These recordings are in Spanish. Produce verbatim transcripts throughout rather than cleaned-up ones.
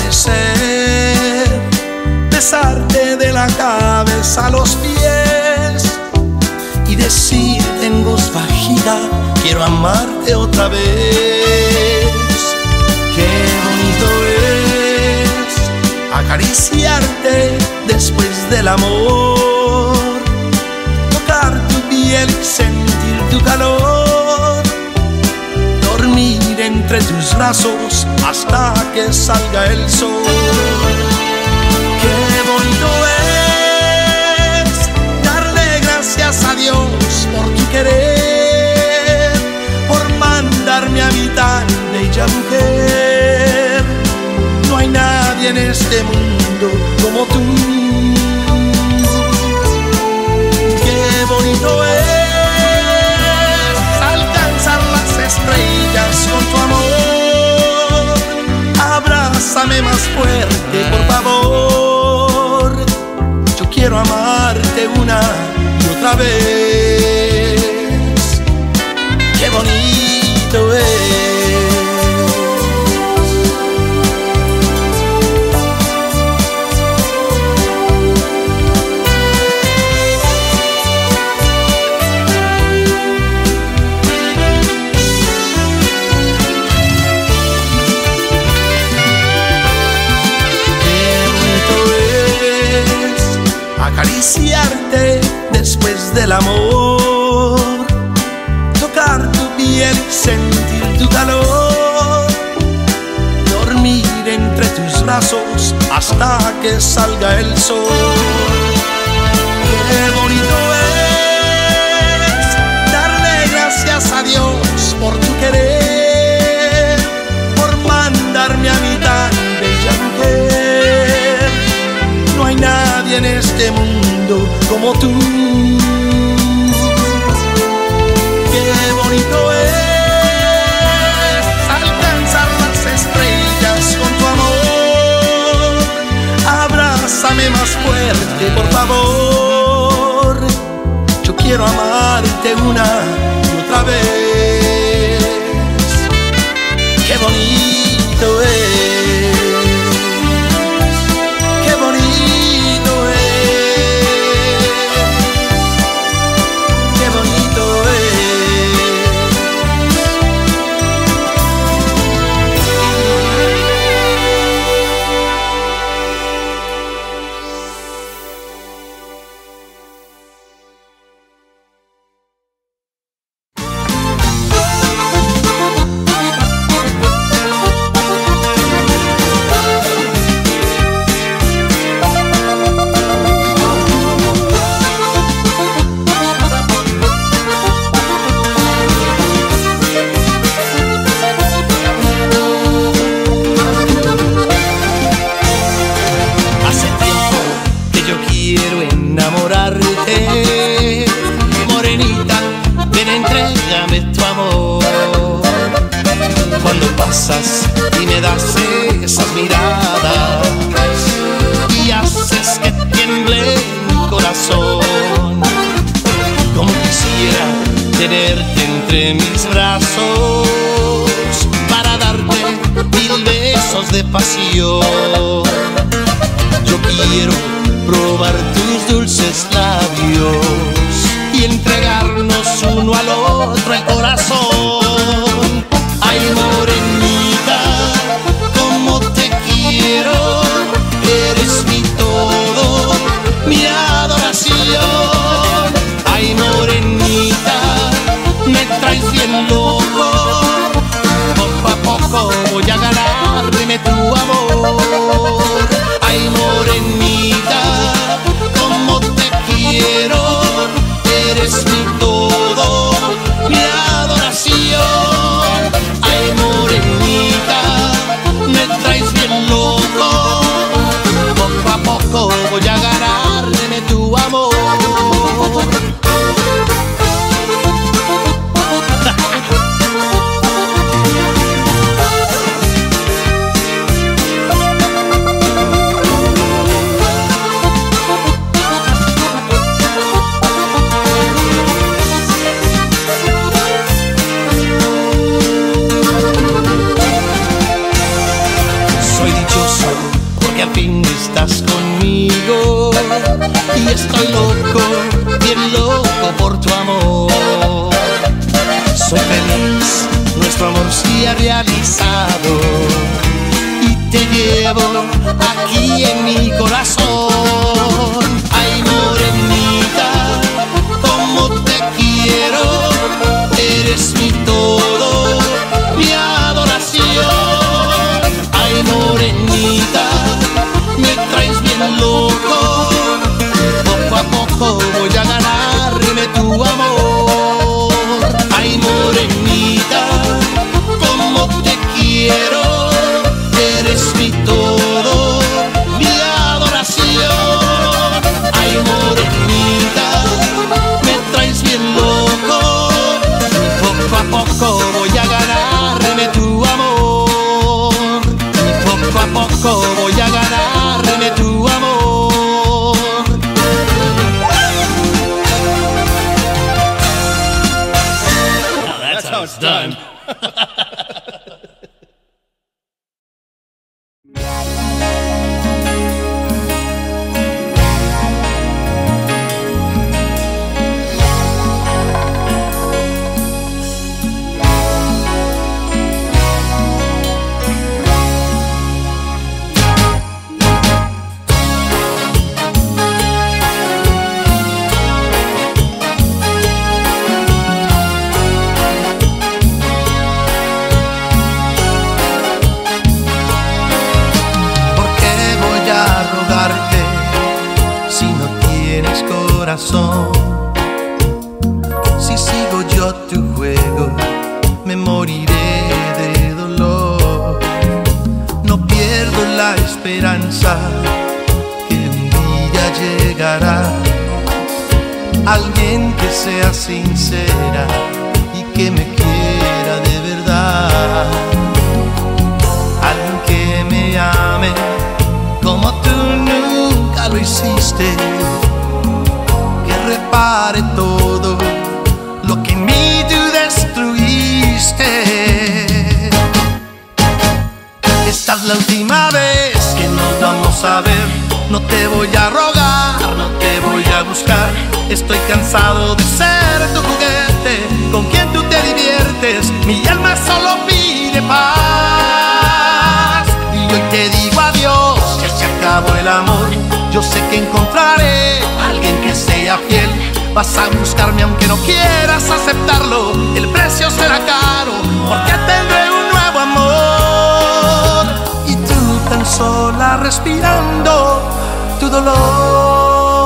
amanecer, besarte de la cabeza a los pies y decirte en voz bajita, quiero amarte otra vez. Qué bonito es acariciarte después del amor, tocar tu piel y sentir tu calor, dormir entre tus brazos hasta que salga el sol. Qué bonito es darle gracias a Dios por tu querer, por mandarme a mi tan bella mujer. No hay nadie en este mundo como tú. Qué bonito es alcanzar las estrellas con tu amor. Abrázame más fuerte, por favor. Yo quiero amarte una y otra vez. Qué bonito es. Acariciarte después del amor, tocar tu piel y sentir tu calor, dormir entre tus brazos hasta que salga el sol. Qué bonito es darle gracias a Dios por tu querer, por mandarme a mi tan bella mujer. No hay nadie en este mundo como tú. Qué bonito es alcanzar las estrellas con tu amor. Abrázame más fuerte, por favor. Yo quiero amarte una y otra vez. Qué bonito es. Y me das esas miradas y haces que tiemble mi corazón. Como quisiera tenerte entre mis brazos para darte mil besos de pasión. Yo quiero probar tus dulces labios y entregarnos uno al otro el corazón. Ay, morenita, como te quiero, eres mi todo, mi adoración. Ay, morenita, me traes bien loco, poco a poco voy a ganarme tu amor. ha realizado y te llevo aquí en mi corazón. Ay, morenita, como te quiero, eres mi todo, mi adoración. Ay, morenita, me traes bien loco, poco a poco voy a ganarme tu amor. Ay, morenita, como te quiero, eres mi todo, mi adoración. Ay, morenita, me traes bien loco, poco a poco voy a ganarme tu amor. Poco a poco voy a ganarme tu amor. Now that's how it's done. Si no tienes corazón, si sigo yo tu juego, me moriré de dolor. No pierdo la esperanza que un día llegará alguien que sea sincera y que me quiera de verdad. Alguien que me ame como tú nunca lo hiciste, que repare todo lo que en mí tú destruiste. Esta es la última vez que nos vamos a ver. No te voy a rogar, no te voy a buscar. Estoy cansado de ser tu juguete, con quien tú te diviertes. Mi alma solo pide paz. Y hoy te digo adiós, ya se acabó el amor. Yo sé que encontraré a alguien que sea fiel. Vas a buscarme aunque no quieras aceptarlo. El precio será caro porque tendré un nuevo amor. Y tú tan sola respirando tu dolor.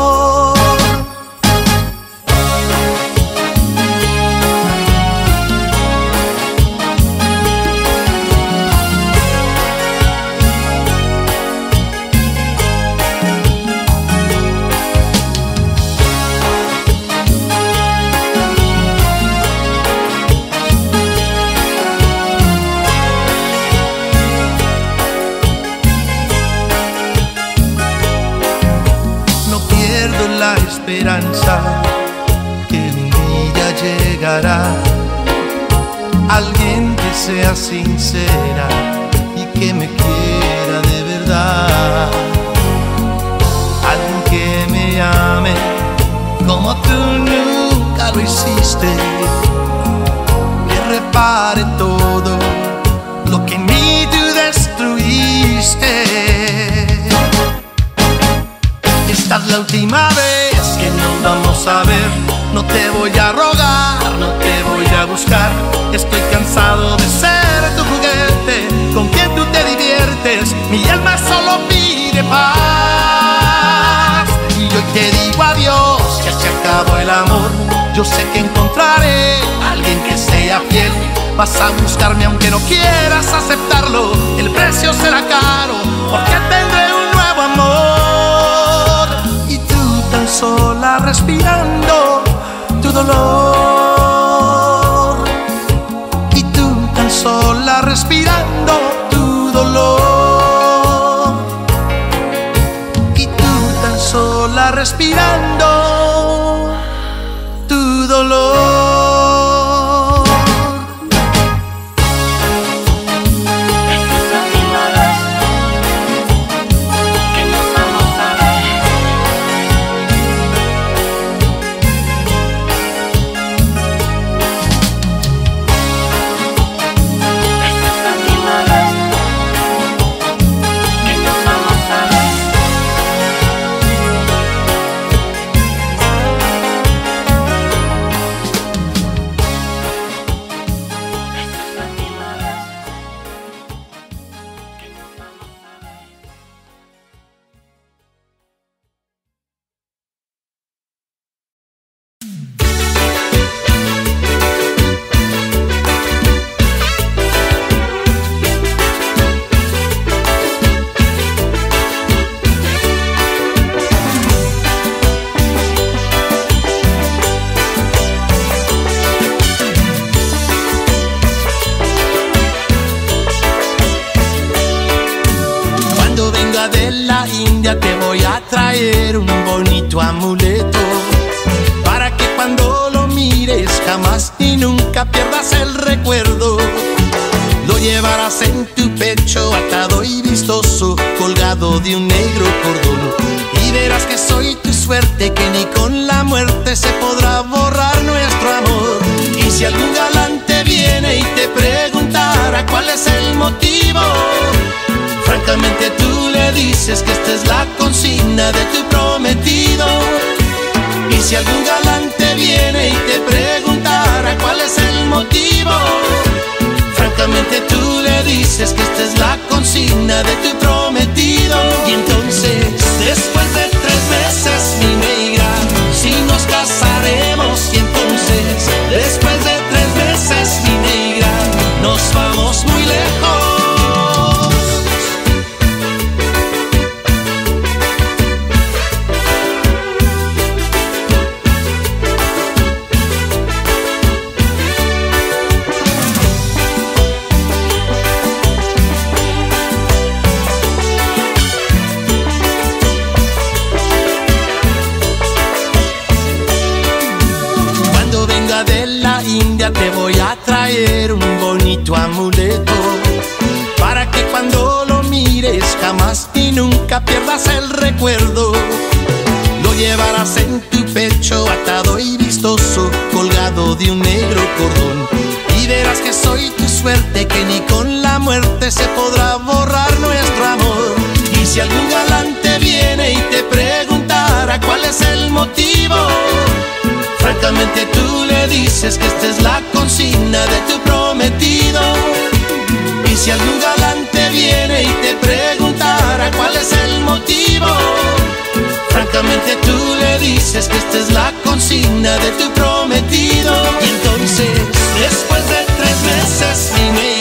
La esperanza que un día llegará alguien que sea sincera y que me quiera de verdad. Alguien que me ame como tú nunca lo hiciste, que repare todo lo que en mí tú destruiste. Esta es la última vez que nos vamos a ver. No te voy a rogar, no te voy a buscar. Estoy cansado de ser tu juguete, con quien tú te diviertes. Mi alma solo pide paz. Y hoy te digo adiós, ya se acabó el amor. Yo sé que encontraré a alguien que sea fiel. Vas a buscarme aunque no quieras aceptarlo. El precio será caro porque tendré un nuevo amor. Tan sola respirando tu dolor. Y tú tan sola respirando tu dolor. Y tú tan sola respirando tu dolor. venga de la India te voy a traer un bonito amuleto, para que cuando lo mires jamás ni nunca pierdas el recuerdo. Lo llevarás en tu pecho atado y vistoso, colgado de un negro cordón, y verás que soy tu suerte, que ni con la muerte se podrá borrar nuestro amor. Y si algún galante viene y te preguntara cuál es el motivo, francamente tú le dices que esta es la consigna de tu prometido. Y si algún galante viene y te preguntara cuál es el motivo, francamente tú le dices que esta es la consigna de tu prometido. Y entonces, después de tres meses, mi negra, si nos casaremos. Y entonces, después de tres meses, mi negra, nos vamos muy lejos. India te voy a traer un bonito amuleto, para que cuando lo mires jamás ni nunca pierdas el recuerdo. Lo llevarás en tu pecho atado y vistoso, colgado de un negro cordón, y verás que soy tu suerte, que ni con la muerte se podrá borrar nuestro amor. Y si algún galante viene y te preguntara cuál es el motivo, francamente tú le dices que esta es la consigna de tu prometido. Y si algún galante viene y te preguntara cuál es el motivo, francamente tú le dices que esta es la consigna de tu prometido. Y entonces, después de tres meses, mi